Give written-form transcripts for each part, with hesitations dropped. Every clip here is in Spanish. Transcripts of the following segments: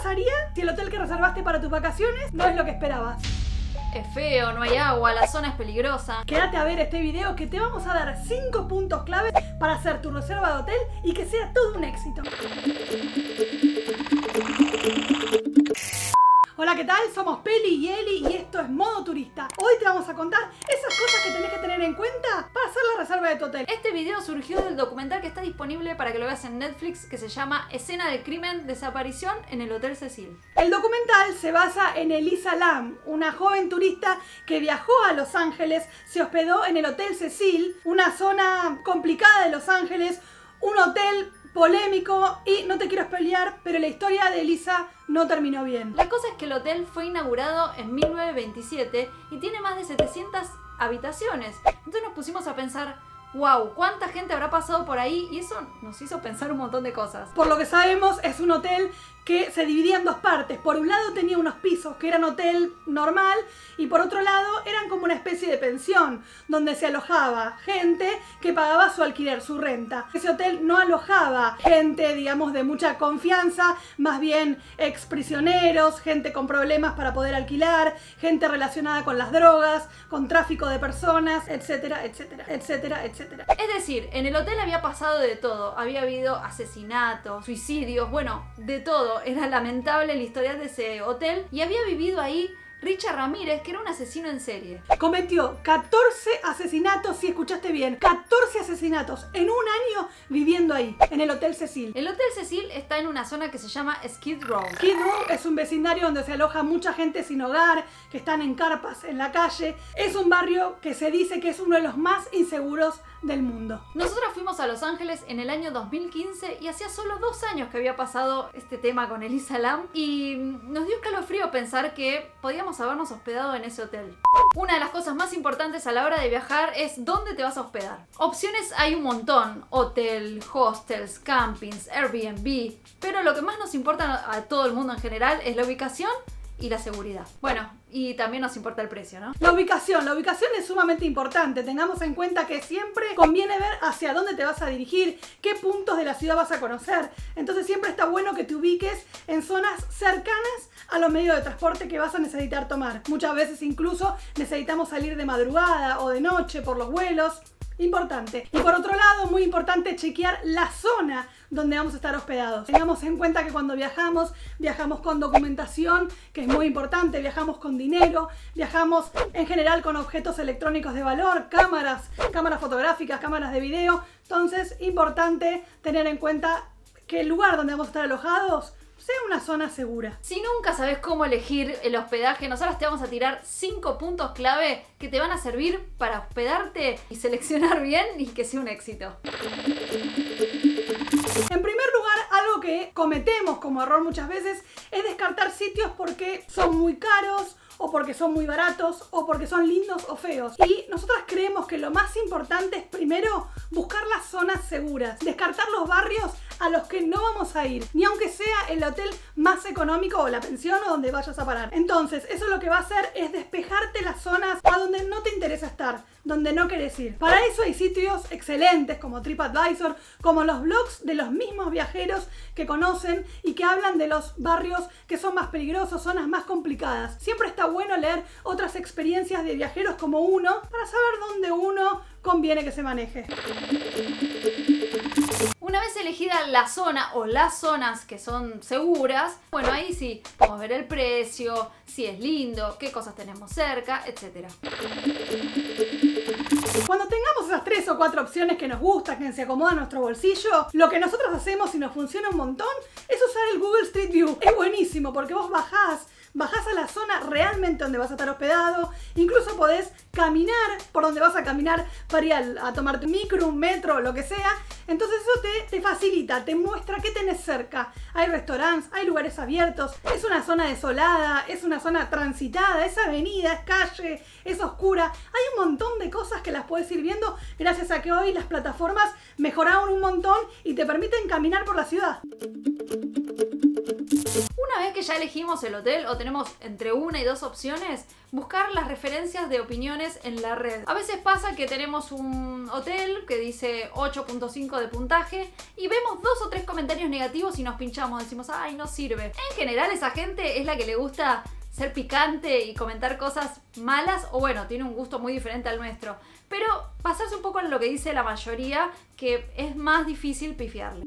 pasaría si el hotel que reservaste para tus vacaciones no es lo que esperabas? Es feo, no hay agua, la zona es peligrosa. Quédate a ver este video que te vamos a dar 5 puntos claves para hacer tu reserva de hotel y que sea todo un éxito. Hola, ¿qué tal? Somos Peli y Eli y esto es Modo Turista. Hoy te vamos a contar esas cosas que tenés que tener en cuenta para hacer la reserva de tu hotel. Este video surgió del documental que está disponible para que lo veas en Netflix, que se llama Escena del crimen, desaparición en el Hotel Cecil. El documental se basa en Elisa Lam, una joven turista que viajó a Los Ángeles, se hospedó en el Hotel Cecil, una zona complicada de Los Ángeles, un hotel polémico y no te quiero spoilear, pero la historia de Elisa no terminó bien. La cosa es que el hotel fue inaugurado en 1927 y tiene más de 700 habitaciones. Entonces nos pusimos a pensar, wow, ¿cuánta gente habrá pasado por ahí? Y eso nos hizo pensar un montón de cosas. Por lo que sabemos, es un hotel que se dividía en dos partes. Por un lado tenía unos pisos que eran hotel normal y por otro lado eran como una especie de pensión donde se alojaba gente que pagaba su alquiler, su renta. Ese hotel no alojaba gente, digamos, de mucha confianza, más bien exprisioneros, gente con problemas para poder alquilar, gente relacionada con las drogas, con tráfico de personas, etcétera, etcétera, etcétera, etcétera. Es decir, en el hotel había pasado de todo. Había habido asesinatos, suicidios, bueno, de todo. Era lamentable la historia de ese hotel y había vivido ahí Richard Ramírez, que era un asesino en serie. Cometió 14 asesinatos, si escuchaste bien, 14 asesinatos en un año viviendo ahí, en el Hotel Cecil. El Hotel Cecil está en una zona que se llama Skid Row. Skid Row es un vecindario donde se aloja mucha gente sin hogar, que están en carpas en la calle. Es un barrio que se dice que es uno de los más inseguros del mundo. Nosotros fuimos a Los Ángeles en el año 2015 y hacía solo 2 años que había pasado este tema con Elisa Lam y nos dio escalofrío pensar que podíamos habernos hospedado en ese hotel. Una de las cosas más importantes a la hora de viajar es dónde te vas a hospedar. Opciones hay un montón: hotel, hostels, campings, Airbnb, pero lo que más nos importa a todo el mundo en general es la ubicación y la seguridad. Bueno, y también nos importa el precio, ¿no? La ubicación es sumamente importante. Tengamos en cuenta que siempre conviene ver hacia dónde te vas a dirigir, qué puntos de la ciudad vas a conocer. Entonces siempre está bueno que te ubiques en zonas cercanas a los medios de transporte que vas a necesitar tomar. Muchas veces incluso necesitamos salir de madrugada o de noche por los vuelos. Importante. Y por otro lado, muy importante chequear la zona donde vamos a estar hospedados. Tengamos en cuenta que cuando viajamos con documentación, que es muy importante, viajamos con dinero, viajamos en general con objetos electrónicos de valor, cámaras fotográficas, cámaras de video. Entonces, importante tener en cuenta que el lugar donde vamos a estar alojados sea una zona segura. Si nunca sabes cómo elegir el hospedaje, nosotros te vamos a tirar 5 puntos clave que te van a servir para hospedarte y seleccionar bien y que sea un éxito. En primer lugar, algo que cometemos como error muchas veces es descartar sitios porque son muy caros, o porque son muy baratos, o porque son lindos o feos. Y nosotras creemos que lo más importante es primero buscar las zonas seguras, descartar los barrios a los que no vamos a ir, ni aunque sea el hotel más económico o la pensión o donde vayas a parar. Entonces, eso lo que va a hacer es despejarte las zonas a donde no te interesa estar, donde no querés ir. Para eso hay sitios excelentes como TripAdvisor, como los blogs de los mismos viajeros que conocen y que hablan de los barrios que son más peligrosos, zonas más complicadas. Siempre está bueno leer otras experiencias de viajeros como uno para saber dónde uno conviene que se maneje. Una vez elegida la zona o las zonas que son seguras, bueno, ahí sí podemos ver el precio, si es lindo, qué cosas tenemos cerca, etc. Cuando tengamos esas 3 o 4 opciones que nos gustan, que se acomodan a nuestro bolsillo, lo que nosotros hacemos y nos funciona un montón es usar el Google Street View. Es buenísimo porque vos bajás a la zona realmente donde vas a estar hospedado, incluso podés caminar por donde vas a caminar para ir a tomarte un micro, un metro, lo que sea. Entonces eso te facilita, te muestra qué tenés cerca. Hay restaurantes, hay lugares abiertos, es una zona desolada, es una zona transitada, es avenida, es calle, es oscura. Hay un montón de cosas que las puedes ir viendo gracias a que hoy las plataformas mejoraron un montón y te permiten caminar por la ciudad. Una vez que ya elegimos el hotel o tenemos entre una y dos opciones, buscar las referencias de opiniones en la red. A veces pasa que tenemos un hotel que dice 8.5 de puntaje y vemos 2 o 3 comentarios negativos y nos pinchamos, decimos, ay, no sirve. En general esa gente es la que le gusta ser picante y comentar cosas malas, o bueno, tiene un gusto muy diferente al nuestro. Pero pasarse un poco en lo que dice la mayoría, que es más difícil pifiarle.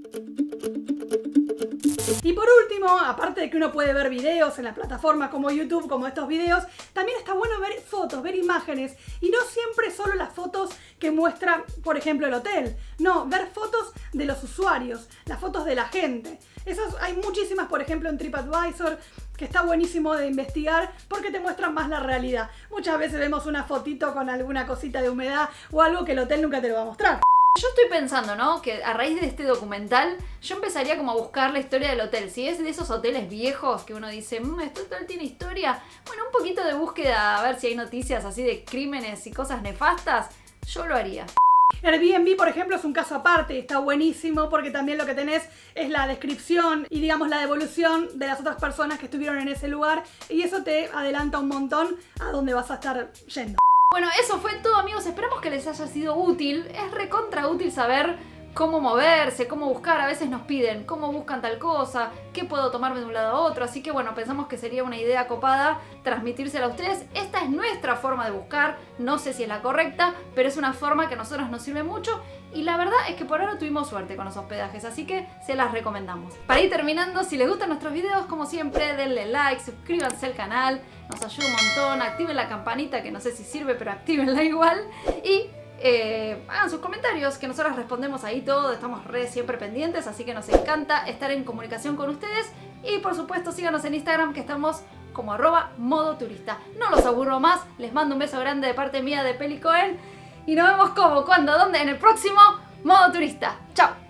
Y por último, aparte de que uno puede ver videos en las plataformas como YouTube, como estos videos, también está bueno ver fotos, ver imágenes, y no siempre solo las fotos que muestra, por ejemplo, el hotel. No, ver fotos de los usuarios, las fotos de la gente. Esas hay muchísimas, por ejemplo, en TripAdvisor, que está buenísimo de investigar porque te muestran más la realidad. Muchas veces vemos una fotito con alguna cosita de humedad o algo que el hotel nunca te lo va a mostrar. Yo estoy pensando, ¿no? Que a raíz de este documental yo empezaría como a buscar la historia del hotel. Si es de esos hoteles viejos que uno dice, este hotel tiene historia, bueno, un poquito de búsqueda a ver si hay noticias así de crímenes y cosas nefastas, yo lo haría. Airbnb, por ejemplo, es un caso aparte, está buenísimo porque también lo que tenés es la descripción y digamos la devolución de las otras personas que estuvieron en ese lugar, y eso te adelanta un montón a dónde vas a estar yendo. Bueno, eso fue todo, amigos, esperamos que les haya sido útil. Es recontra útil saber cómo moverse, cómo buscar. A veces nos piden cómo buscan tal cosa, qué puedo tomarme de un lado a otro, así que bueno, pensamos que sería una idea copada transmitírsela a ustedes. Esta es nuestra forma de buscar, no sé si es la correcta, pero es una forma que a nosotros nos sirve mucho y la verdad es que por ahora tuvimos suerte con los hospedajes, así que se las recomendamos. Para ir terminando, si les gustan nuestros videos, como siempre, denle like, suscríbanse al canal, nos ayuda un montón, activen la campanita que no sé si sirve, pero actívenla igual y hagan sus comentarios, que nosotros respondemos ahí todo, estamos siempre pendientes, así que nos encanta estar en comunicación con ustedes. Y por supuesto síganos en Instagram, que estamos como @modoturista. No los aburro más, les mando un beso grande de parte mía de Peli Cohen y nos vemos como, cuándo, dónde en el próximo Modo Turista. ¡Chao!